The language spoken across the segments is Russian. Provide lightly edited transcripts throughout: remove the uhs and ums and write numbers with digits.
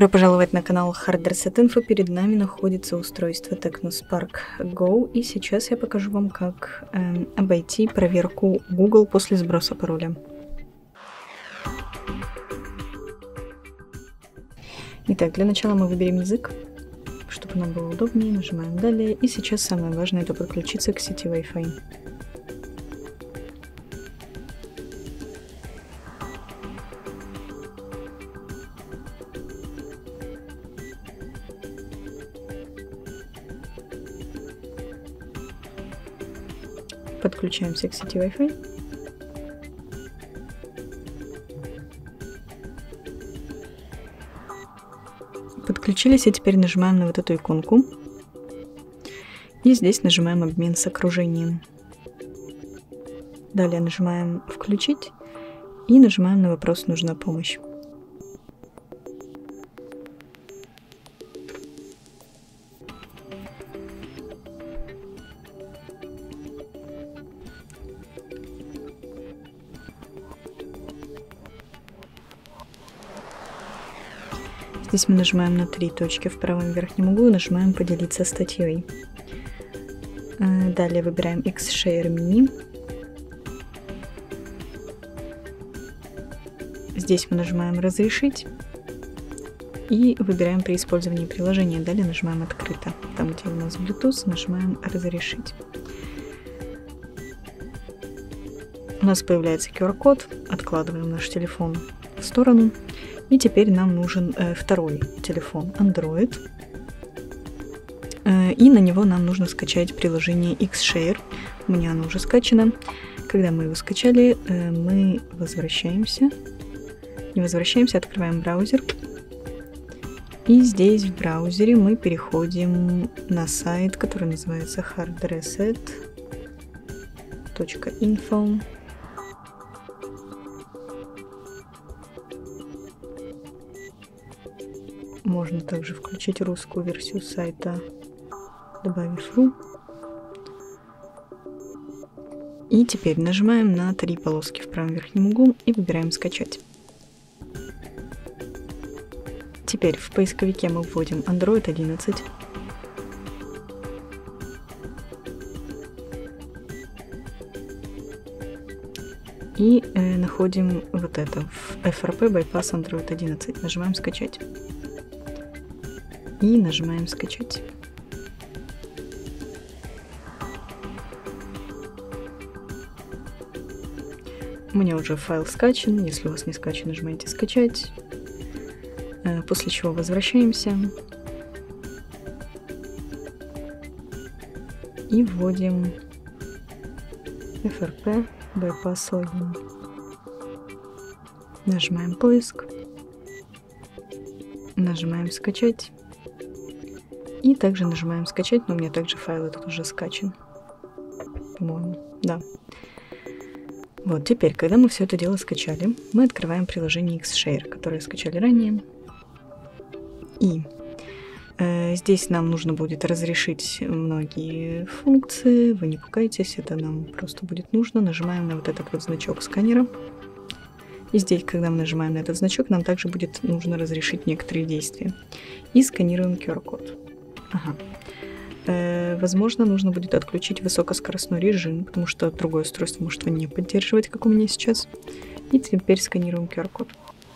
Добро пожаловать на канал Hard Reset Info. Перед нами находится устройство TechnoSpark Go, и сейчас я покажу вам, как обойти проверку Google после сброса пароля. Итак, для начала мы выберем язык, чтобы нам было удобнее, нажимаем «Далее», и сейчас самое важное — это подключиться к сети Wi-Fi. Подключаемся к сети Wi-Fi. Подключились, и теперь нажимаем на вот эту иконку. И здесь нажимаем «Обмен с окружением». Далее нажимаем «Включить» и нажимаем на вопрос «Нужна помощь». Здесь мы нажимаем на 3 точки в правом верхнем углу и нажимаем «Поделиться статьей». Далее выбираем X-Share Mini. Здесь мы нажимаем «Разрешить» и выбираем «При использовании приложения». Далее нажимаем «Открыто». Там, где у нас Bluetooth, нажимаем «Разрешить». У нас появляется QR-код, откладываем наш телефон в сторону. И теперь нам нужен второй телефон Android. И на него нам нужно скачать приложение X-Share. У меня оно уже скачано. Когда мы его скачали, мы возвращаемся. Не возвращаемся, открываем браузер. И здесь в браузере мы переходим на сайт, который называется hardreset.info. Можно также включить русскую версию сайта, добавив .ru. И теперь нажимаем на 3 полоски в правом верхнем углу и выбираем «Скачать». Теперь в поисковике мы вводим Android 11. И находим вот это в FRP Bypass Android 11. Нажимаем «Скачать». И нажимаем «Скачать». У меня уже файл скачан. Если у вас не скачан, нажимаете «Скачать». После чего возвращаемся. И вводим FRP Bypass Login. Нажимаем «Поиск». Нажимаем «Скачать». И также нажимаем «Скачать», но у меня также файл этот уже скачан. По-моему, да. Вот, теперь, когда мы все это дело скачали, мы открываем приложение X-Share, которое скачали ранее. И здесь нам нужно будет разрешить многие функции. Вы не пугайтесь, это нам просто будет нужно. Нажимаем на вот этот вот значок сканера. И здесь, когда мы нажимаем на этот значок, нам также будет нужно разрешить некоторые действия. И сканируем QR-код. Ага. Возможно, нужно будет отключить высокоскоростной режим, потому что другое устройство может его не поддерживать, как у меня сейчас. И теперь сканируем QR-код.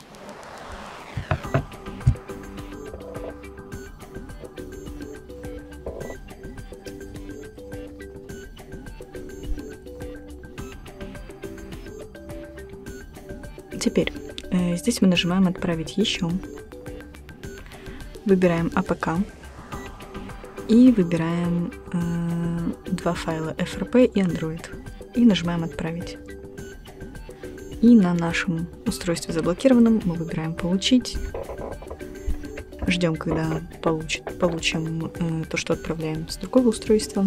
Теперь здесь мы нажимаем «Отправить еще». Выбираем APK. И выбираем 2 файла FRP и Android. И нажимаем «Отправить». И на нашем устройстве заблокированном мы выбираем «Получить». Ждем, когда получим то, что отправляем с другого устройства.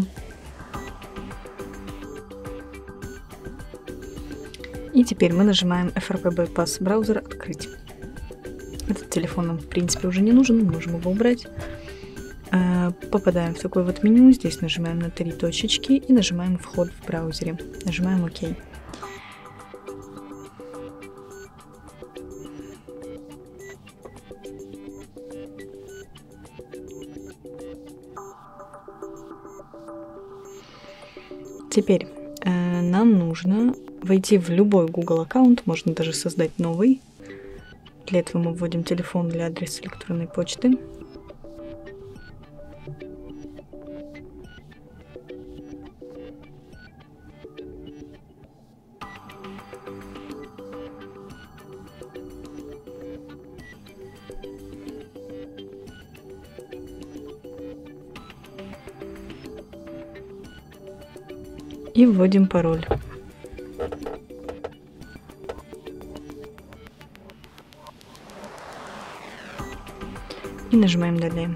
И теперь мы нажимаем FRP Bypass Browser «Открыть». Этот телефон нам, в принципе, уже не нужен, мы можем его убрать. Попадаем в такое вот меню, здесь нажимаем на 3 точечки и нажимаем «Вход в браузере». Нажимаем «Ок». Теперь нам нужно войти в любой Google аккаунт, можно даже создать новый. Для этого мы вводим телефон для адреса электронной почты. И вводим пароль. И нажимаем «Далее».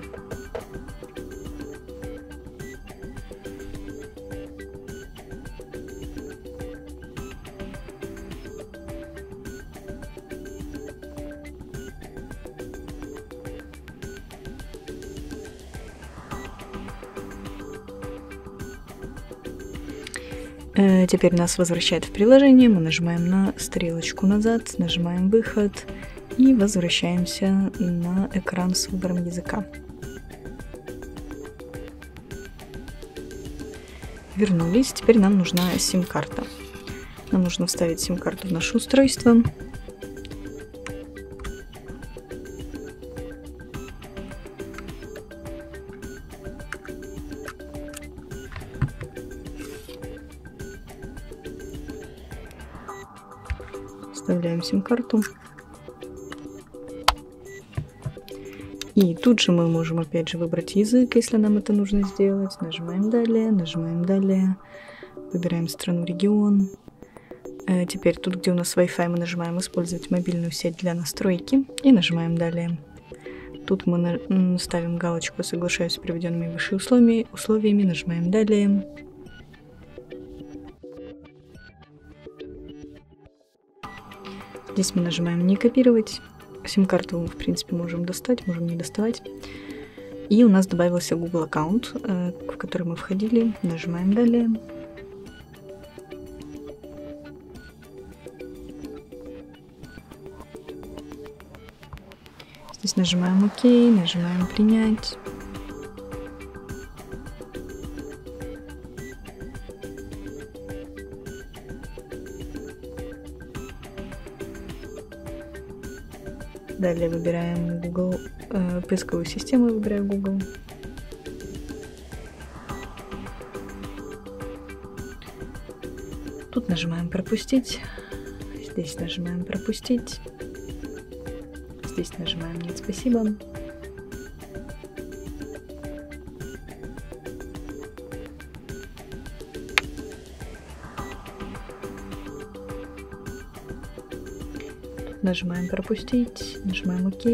Теперь нас возвращает в приложение, мы нажимаем на стрелочку назад, нажимаем «Выход» и возвращаемся на экран с выбором языка. Вернулись, теперь нам нужна сим-карта. Нам нужно вставить сим-карту в наше устройство. Вставляем сим-карту. И тут же мы можем опять же выбрать язык, если нам это нужно сделать. Нажимаем «Далее», нажимаем «Далее», выбираем страну, регион. Теперь тут, где у нас Wi-Fi, мы нажимаем «Использовать мобильную сеть для настройки» и нажимаем «Далее». Тут мы ставим галочку «Соглашаюсь с приведенными выше условиями», нажимаем «Далее». Здесь мы нажимаем «Не копировать». Сим-карту мы, в принципе, можем достать, можем не доставать. И у нас добавился Google аккаунт, в который мы входили. Нажимаем «Далее». Здесь нажимаем «Ок», нажимаем «Принять». Далее выбираем Google, поисковую систему, выбираю Google. Тут нажимаем «Пропустить», здесь нажимаем «Пропустить», здесь нажимаем «Нет, спасибо». Нажимаем «Пропустить», нажимаем «Ок».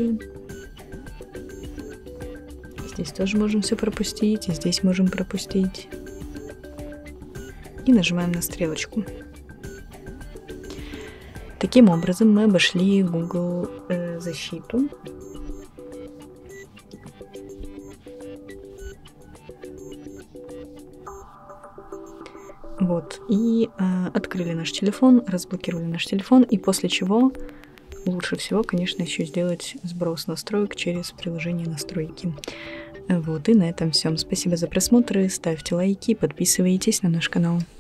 Здесь тоже можем все пропустить, и здесь можем пропустить. И нажимаем на стрелочку. Таким образом мы обошли Google защиту. Вот, и открыли наш телефон, разблокировали наш телефон, и после чего лучше всего, конечно, еще сделать сброс настроек через приложение настройки. Вот, и на этом все. Спасибо за просмотр, ставьте лайки, подписывайтесь на наш канал.